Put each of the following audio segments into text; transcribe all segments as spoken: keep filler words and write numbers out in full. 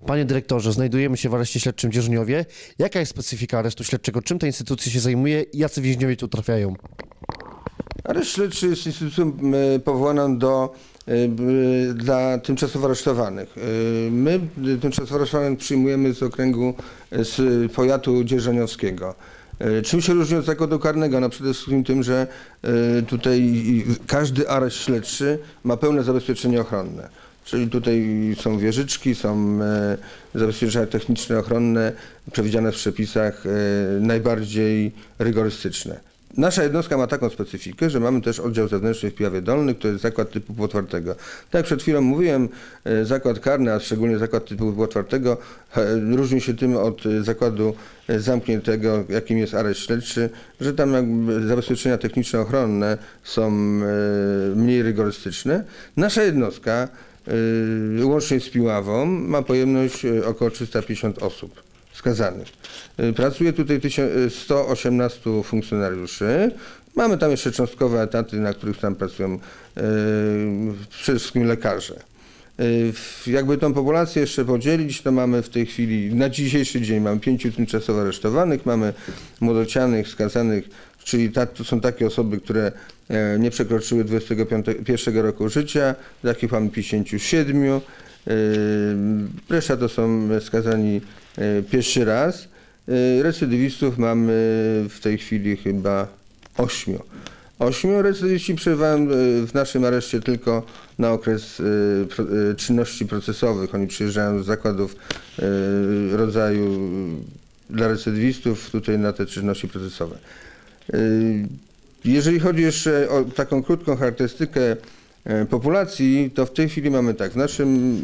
Panie dyrektorze, znajdujemy się w areszcie śledczym w Dzierżoniowie. Jaka jest specyfika aresztu śledczego? Czym ta instytucja się zajmuje i jacy więźniowie tu trafiają? Areszt śledczy jest instytucją powołaną do, dla tymczasowo aresztowanych. My tymczasowo aresztowanych przyjmujemy z okręgu, z powiatu dzierżoniowskiego. Czym się różni od zakładu karnego? No przede wszystkim tym, że tutaj każdy areszt śledczy ma pełne zabezpieczenie ochronne. Czyli tutaj są wieżyczki, są zabezpieczenia techniczne, ochronne, przewidziane w przepisach najbardziej rygorystyczne. Nasza jednostka ma taką specyfikę, że mamy też oddział zewnętrzny w Piławie Dolnym, to jest zakład typu półotwartego. Tak jak przed chwilą mówiłem, zakład karny, a szczególnie zakład typu półotwartego różni się tym od zakładu zamkniętego, jakim jest areszt śledczy, że tam jakby zabezpieczenia techniczne, ochronne są mniej rygorystyczne. Nasza jednostka, łącznie z Piławą, ma pojemność około trzysta pięćdziesiąt osób skazanych. Pracuje tutaj sto osiemnastu funkcjonariuszy. Mamy tam jeszcze cząstkowe etaty, na których tam pracują e, przede wszystkim lekarze. E, jakby tą populację jeszcze podzielić, to mamy w tej chwili, na dzisiejszy dzień mamy pięciu tymczasowo aresztowanych, mamy młodocianych, skazanych, czyli ta, to są takie osoby, które e, nie przekroczyły dwudziestego pierwszego roku życia, takich mamy pięćdziesięciu siedmiu. E, reszta to są skazani pierwszy raz. Recydywistów mamy w tej chwili chyba ośmiu. Ośmiu recydywiści przebywają w naszym areszcie tylko na okres czynności procesowych. Oni przyjeżdżają z zakładów rodzaju dla recydywistów tutaj na te czynności procesowe. Jeżeli chodzi jeszcze o taką krótką charakterystykę populacji, to w tej chwili mamy tak, w naszym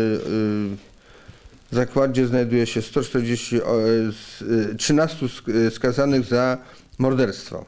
w zakładzie znajduje się sto czterdzieści, trzynastu skazanych za morderstwo.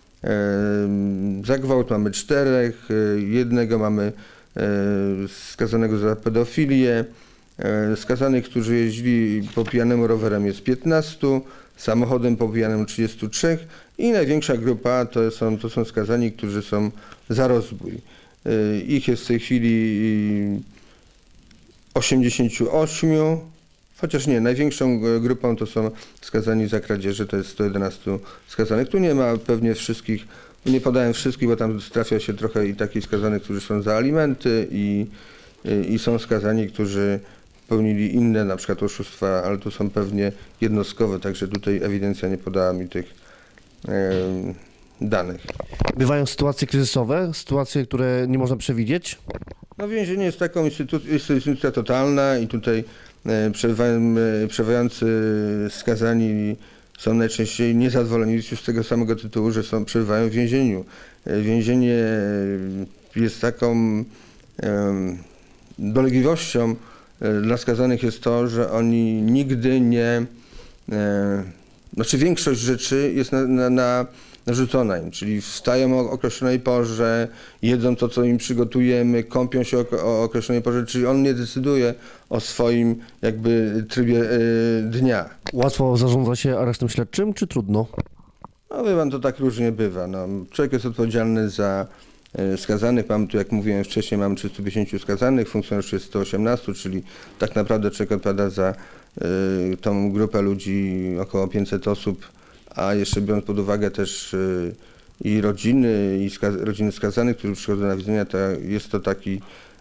Za gwałt mamy czterech, jednego mamy skazanego za pedofilię, skazanych, którzy jeździli po pijanemu rowerem jest piętnastu, samochodem po pijanemu trzydziestu trzech i największa grupa to są, to są skazani, którzy są za rozbój. Ich jest w tej chwili osiemdziesięciu ośmiu, chociaż nie, największą grupą to są skazani za kradzieże, to jest sto jedenastu skazanych. Tu nie ma pewnie wszystkich, nie podałem wszystkich, bo tam trafia się trochę i takich skazanych, którzy są za alimenty i, i, i są skazani, którzy popełnili inne na przykład oszustwa, ale tu są pewnie jednostkowe, także tutaj ewidencja nie podała mi tych e, danych. Bywają sytuacje kryzysowe, sytuacje, które nie można przewidzieć? No więzienie jest taką instytucją, jest to instytucja totalna i tutaj e, przebywają, e, przebywający skazani są najczęściej niezadowoleni już z tego samego tytułu, że są, przebywają w więzieniu. E, więzienie jest taką e, dolegliwością e, dla skazanych jest to, że oni nigdy nie, e, znaczy większość rzeczy jest na, na, na narzucona im, czyli wstają o określonej porze, jedzą to, co im przygotujemy, kąpią się o, o określonej porze, czyli on nie decyduje o swoim jakby trybie y, dnia. Łatwo zarządza się aresztem śledczym, czy trudno? No wie pan, to tak różnie bywa. No, człowiek jest odpowiedzialny za y, skazanych, mamy tu, jak mówiłem wcześniej, mamy trzystu pięćdziesięciu skazanych, funkcjonariuszy jest sto osiemnastu, czyli tak naprawdę człowiek odpowiada za y, tą grupę ludzi, około pięćset osób, a jeszcze biorąc pod uwagę też y, i rodziny, i skaz rodziny skazanych, którzy przychodzą na widzenia, to jest to taki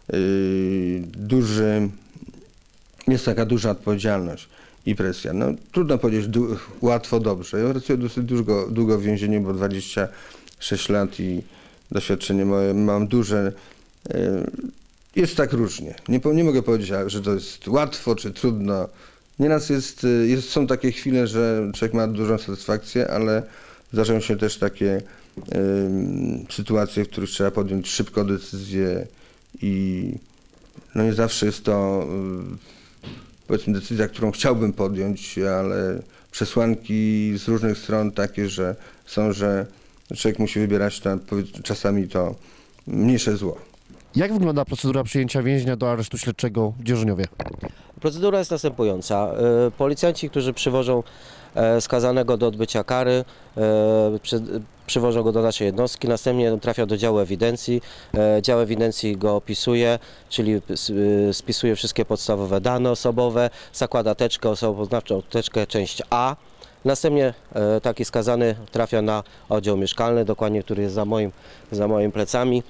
y, duży, jest taka duża odpowiedzialność i presja. No, trudno powiedzieć łatwo, dobrze. Ja pracuję dosyć długo, długo w więzieniu, bo dwadzieścia sześć lat i doświadczenie moje mam duże. Y, jest tak różnie. Nie, nie mogę powiedzieć, że to jest łatwo czy trudno. Nieraz jest, jest, są takie chwile, że człowiek ma dużą satysfakcję, ale zdarzają się też takie y, sytuacje, w których trzeba podjąć szybko decyzję i no nie zawsze jest to y, powiedzmy decyzja, którą chciałbym podjąć, ale przesłanki z różnych stron takie, że są, że człowiek musi wybierać na, czasami to mniejsze zło. Jak wygląda procedura przyjęcia więźnia do aresztu śledczego w Dzierżoniowie? Procedura jest następująca. Policjanci, którzy przywożą skazanego do odbycia kary, przywożą go do naszej jednostki, następnie trafia do działu ewidencji. Dział ewidencji go opisuje, czyli spisuje wszystkie podstawowe dane osobowe, zakłada teczkę osobopoznawczą, teczkę część A. Następnie taki skazany trafia na oddział mieszkalny, dokładnie który jest za moim, za moimi plecami.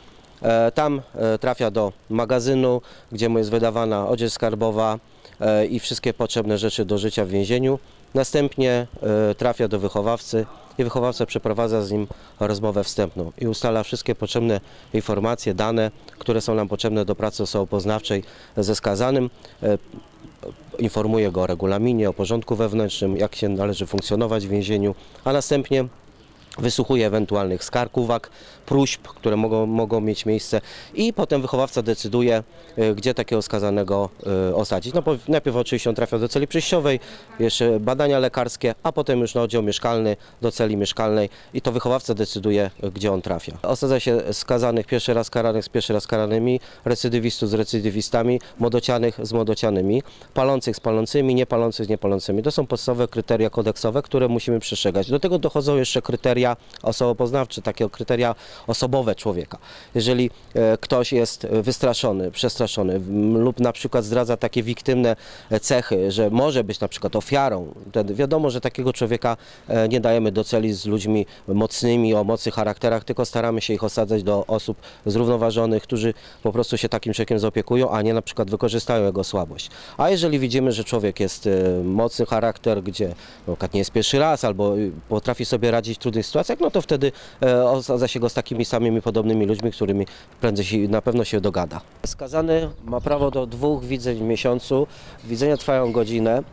Tam trafia do magazynu, gdzie mu jest wydawana odzież skarbowa i wszystkie potrzebne rzeczy do życia w więzieniu. Następnie trafia do wychowawcy i wychowawca przeprowadza z nim rozmowę wstępną i ustala wszystkie potrzebne informacje, dane, które są nam potrzebne do pracy osobopoznawczej ze skazanym. Informuje go o regulaminie, o porządku wewnętrznym, jak się należy funkcjonować w więzieniu, a następnie wysłuchuje ewentualnych skarg, uwag, próśb, które mogą, mogą mieć miejsce i potem wychowawca decyduje, gdzie takiego skazanego osadzić. No, najpierw oczywiście on trafia do celi przejściowej, jeszcze badania lekarskie, a potem już na oddział mieszkalny, do celi mieszkalnej i to wychowawca decyduje, gdzie on trafia. Osadza się skazanych pierwszy raz karanych z pierwszy raz karanymi, recydywistów z recydywistami, młodocianych z młodocianymi, palących z palącymi, niepalących z niepalącymi. To są podstawowe kryteria kodeksowe, które musimy przestrzegać. Do tego dochodzą jeszcze kryteria osobopoznawcze, takie kryteria osobowe człowieka. Jeżeli e, ktoś jest wystraszony, przestraszony m, lub na przykład zdradza takie wiktymne cechy, że może być na przykład ofiarą, wtedy wiadomo, że takiego człowieka e, nie dajemy do celi z ludźmi mocnymi, o mocnych charakterach, tylko staramy się ich osadzać do osób zrównoważonych, którzy po prostu się takim człowiekiem zaopiekują, a nie na przykład wykorzystają jego słabość. A jeżeli widzimy, że człowiek jest e, mocny charakter, gdzie na przykład nie jest pierwszy raz albo potrafi sobie radzić w trudnych sytuacjach, no to wtedy e, osadza się go z takimi samymi podobnymi ludźmi, którymi prędzej się, na pewno się dogada. Skazany ma prawo do dwóch widzeń w miesiącu. Widzenia trwają godzinę.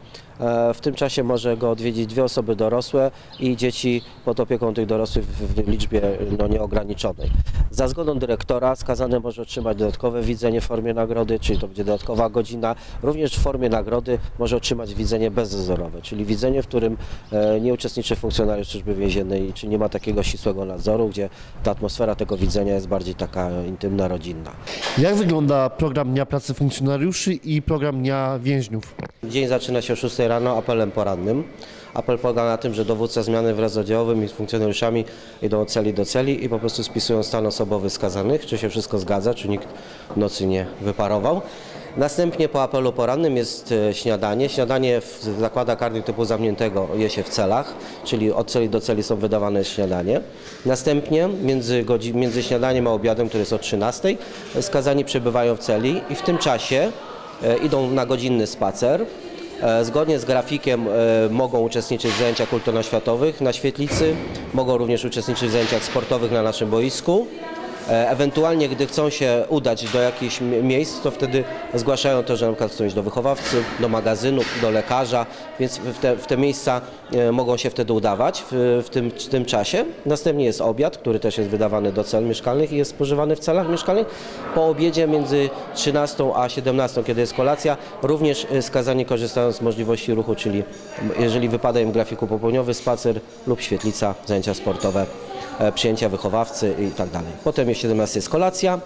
W tym czasie może go odwiedzić dwie osoby dorosłe i dzieci pod opieką tych dorosłych w liczbie no, nieograniczonej. Za zgodą dyrektora skazany może otrzymać dodatkowe widzenie w formie nagrody, czyli to będzie dodatkowa godzina. Również w formie nagrody może otrzymać widzenie bezdozorowe, czyli widzenie, w którym nie uczestniczy funkcjonariusz służby więziennej, czy nie ma takiego ścisłego nadzoru, gdzie ta atmosfera tego widzenia jest bardziej taka intymna, rodzinna. Jak wygląda program Dnia Pracy Funkcjonariuszy i program Dnia Więźniów? Dzień zaczyna się o szóstej rano apelem porannym. Apel polega na tym, że dowódca zmiany wraz z oddziałowym i z funkcjonariuszami idą od celi do celi i po prostu spisują stan osobowy skazanych, czy się wszystko zgadza, czy nikt w nocy nie wyparował. Następnie po apelu porannym jest śniadanie. Śniadanie w zakładach karnych typu zamkniętego je się w celach, czyli od celi do celi są wydawane śniadanie. Następnie między, godzin, między śniadaniem a obiadem, który jest o trzynastej, skazani przebywają w celi i w tym czasie e, idą na godzinny spacer. Zgodnie z grafikiem mogą uczestniczyć w zajęciach kulturalno-światowych na świetlicy, mogą również uczestniczyć w zajęciach sportowych na naszym boisku. Ewentualnie, gdy chcą się udać do jakichś miejsc, to wtedy zgłaszają to, że na przykład chcą iść do wychowawcy, do magazynu, do lekarza, więc w te, w te miejsca mogą się wtedy udawać w, w, tym, w tym czasie. Następnie jest obiad, który też jest wydawany do cel mieszkalnych i jest spożywany w celach mieszkalnych. Po obiedzie między trzynastą a siedemnastą, kiedy jest kolacja, również skazani korzystają z możliwości ruchu, czyli jeżeli wypada im w grafiku popołudniowy, spacer lub świetlica, zajęcia sportowe, przyjęcia wychowawcy i tak dalej. Potem jest siedemnasta jest kolacja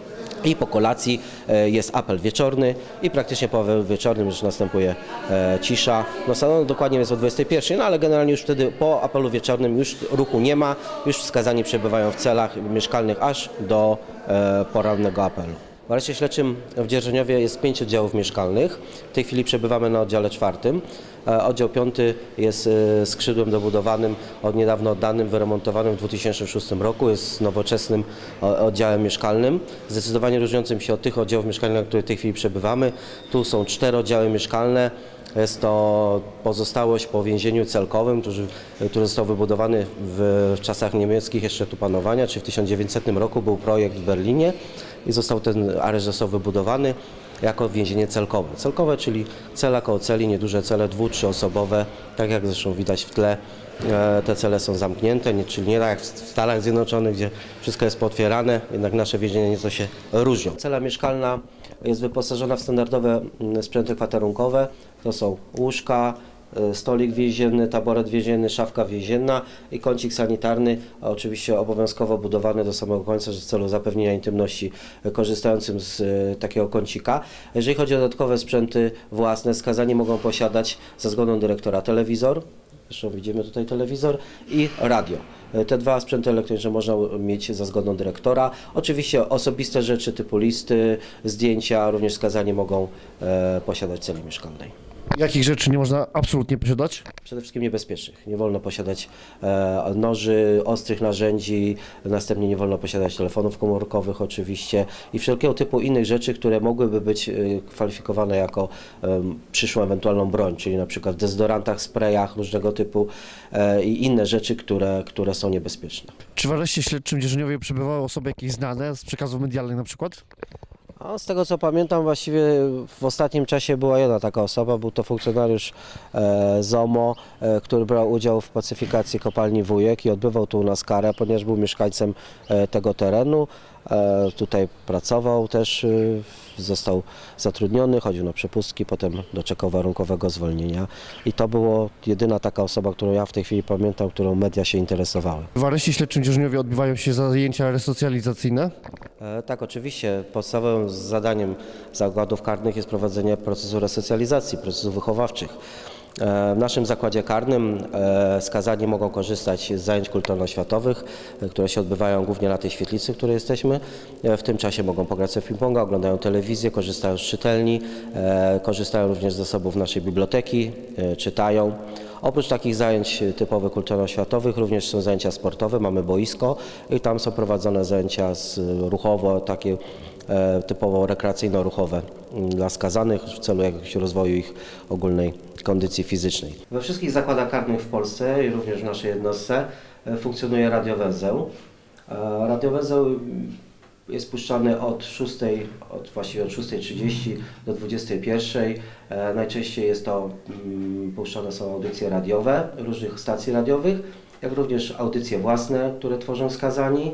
i po kolacji jest apel wieczorny i praktycznie po apelu wieczornym już następuje cisza. No salon dokładnie jest o dwudziestej pierwszej, no ale generalnie już wtedy po apelu wieczornym już ruchu nie ma, już skazani przebywają w celach mieszkalnych aż do porannego apelu. W areszcie śledczym w Dzierżoniowie jest pięć oddziałów mieszkalnych. W tej chwili przebywamy na oddziale czwartym. Oddział piąty jest skrzydłem dobudowanym, od niedawno oddanym, wyremontowanym w dwa tysiące szóstym roku. Jest nowoczesnym oddziałem mieszkalnym, zdecydowanie różniącym się od tych oddziałów mieszkalnych, na których w tej chwili przebywamy. Tu są cztery oddziały mieszkalne. Jest to pozostałość po więzieniu celkowym, który, który został wybudowany w, w czasach niemieckich jeszcze tu panowania, czyli w tysiąc dziewięćsetnym roku był projekt w Berlinie i został ten areszt został wybudowany jako więzienie celkowe. Celkowe, czyli cela koło celi, nieduże cele, dwu-, trzyosobowe, tak jak zresztą widać w tle. Te cele są zamknięte, nie, czyli nie tak jak w Stanach Zjednoczonych, gdzie wszystko jest pootwierane, jednak nasze więzienia nieco się różnią. Cela mieszkalna jest wyposażona w standardowe sprzęty kwaterunkowe, to są łóżka, stolik więzienny, taboret więzienny, szafka więzienna i kącik sanitarny, a oczywiście obowiązkowo budowany do samego końca w celu zapewnienia intymności korzystającym z takiego kącika. Jeżeli chodzi o dodatkowe sprzęty własne, skazani mogą posiadać za zgodą dyrektora telewizor, zresztą widzimy tutaj telewizor, i radio. Te dwa sprzęty elektroniczne można mieć za zgodą dyrektora. Oczywiście osobiste rzeczy typu listy, zdjęcia również skazani mogą e, posiadać w celi mieszkalnej. Jakich rzeczy nie można absolutnie posiadać? Przede wszystkim niebezpiecznych. Nie wolno posiadać e, noży, ostrych narzędzi, następnie nie wolno posiadać telefonów komórkowych oczywiście i wszelkiego typu innych rzeczy, które mogłyby być e, kwalifikowane jako e, przyszłą ewentualną broń, czyli na przykład w dezodorantach, sprayach różnego typu e, i inne rzeczy, które, które są niebezpieczne. Czy w areszcie śledczym w Dzierżoniowie przebywały osoby jakieś znane z przekazów medialnych na przykład? A z tego co pamiętam, właściwie w ostatnim czasie była jedna taka osoba, był to funkcjonariusz e, ZOMO, e, który brał udział w pacyfikacji kopalni Wujek i odbywał tu u nas karę, ponieważ był mieszkańcem e, tego terenu. E, tutaj pracował też, e, został zatrudniony, chodził na przepustki, potem doczekał warunkowego zwolnienia i to była jedyna taka osoba, którą ja w tej chwili pamiętam, którą media się interesowały. W areszcie śledczym w Dzierżoniowie odbywają się zajęcia resocjalizacyjne? E, tak, oczywiście. Podstawowym zadaniem zakładów karnych jest prowadzenie procesu resocjalizacji, procesów wychowawczych. W naszym zakładzie karnym skazani mogą korzystać z zajęć kulturalno-oświatowych, które się odbywają głównie na tej świetlicy, w której jesteśmy. W tym czasie mogą pograć sobie w ping-ponga, oglądają telewizję, korzystają z czytelni, korzystają również z zasobów naszej biblioteki, czytają. Oprócz takich zajęć typowych kulturalno-oświatowych również są zajęcia sportowe, mamy boisko i tam są prowadzone zajęcia z ruchowo, takie typowo rekreacyjno-ruchowe dla skazanych w celu jakiegoś rozwoju ich ogólnej kondycji fizycznej. We wszystkich zakładach karnych w Polsce i również w naszej jednostce funkcjonuje radiowęzeł. Radiowęzeł jest puszczany od szóstej, od właściwie od szóstej trzydzieści do dwudziestej pierwszej. Najczęściej jest to, puszczane są audycje radiowe różnych stacji radiowych, jak również audycje własne, które tworzą skazani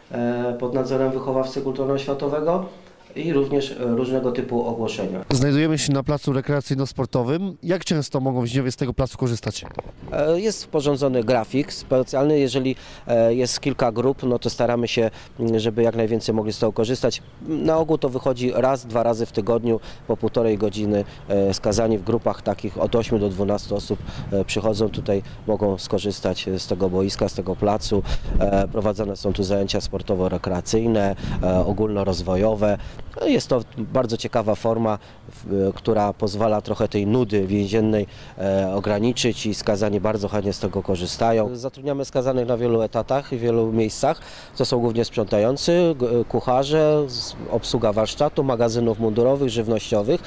pod nadzorem wychowawcy kulturalno-oświatowego i również różnego typu ogłoszenia. Znajdujemy się na placu rekreacyjno-sportowym. Jak często mogą więźniowie z tego placu korzystać? Jest sporządzony grafik specjalny. Jeżeli jest kilka grup, no to staramy się, żeby jak najwięcej mogli z tego korzystać. Na ogół to wychodzi raz, dwa razy w tygodniu, po półtorej godziny skazani w grupach takich od ośmiu do dwunastu osób przychodzą tutaj, mogą skorzystać z tego boiska, z tego placu. Prowadzone są tu zajęcia sportowo-rekreacyjne, ogólnorozwojowe. Jest to bardzo ciekawa forma, która pozwala trochę tej nudy więziennej ograniczyć i skazani bardzo chętnie z tego korzystają. Zatrudniamy skazanych na wielu etatach i wielu miejscach. To są głównie sprzątający, kucharze, obsługa warsztatu, magazynów mundurowych, żywnościowych,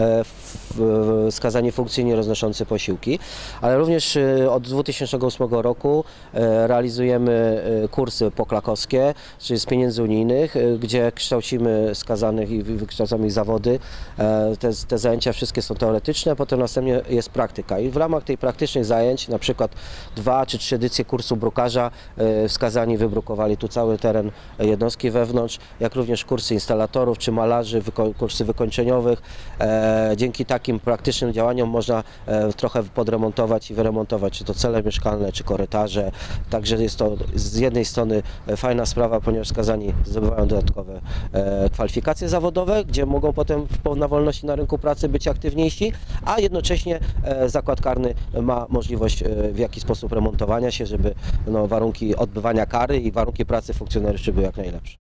skazani funkcyjnie roznoszący posiłki, ale również od dwa tysiące ósmego roku realizujemy kursy poklakowskie, czyli z pieniędzy unijnych, gdzie kształcimy skazanych i wykształcamy ich zawody. Te, te zajęcia wszystkie są teoretyczne, potem następnie jest praktyka i w ramach tej praktycznych zajęć, na przykład dwa czy trzy edycje kursu brukarza, skazani wybrukowali tu cały teren jednostki wewnątrz, jak również kursy instalatorów czy malarzy, wyko kursy wykończeniowych. Dzięki takim praktycznym działaniom można trochę podremontować i wyremontować czy to cele mieszkalne, czy korytarze. Także jest to z jednej strony fajna sprawa, ponieważ skazani zdobywają dodatkowe kwalifikacje zawodowe, gdzie mogą potem na wolności na rynku pracy być aktywniejsi, a jednocześnie zakład karny ma możliwość w jakiś sposób remontowania się, żeby no, warunki odbywania kary i warunki pracy funkcjonariuszy były jak najlepsze.